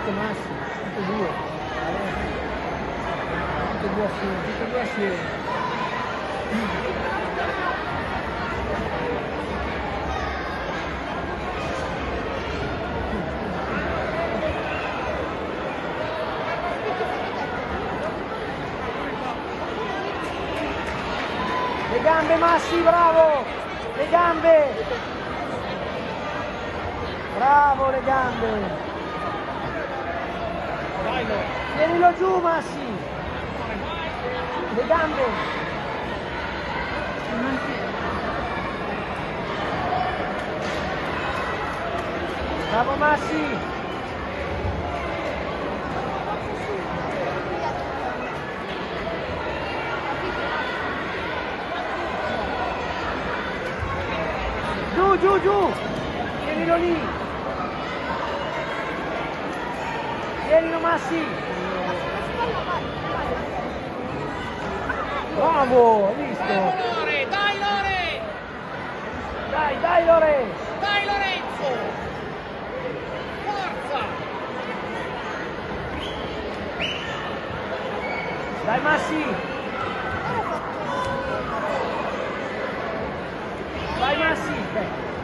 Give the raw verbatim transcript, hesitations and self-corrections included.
anche Massi, tutti e due. Tutti e due assieme, tutti e due assieme. Le gambe Massi, bravo! Le gambe! Bravo le gambe! Tienilo giù Massi! Le gambe! Bravo Massi! Giù, giù, giù! Tienilo lì! Tienilo Massi! Bravo, hai visto? Lore, dai Lore! Dai, dai Lore! Dai Lorenzo! Forza! Dai Massi! Vai Massi!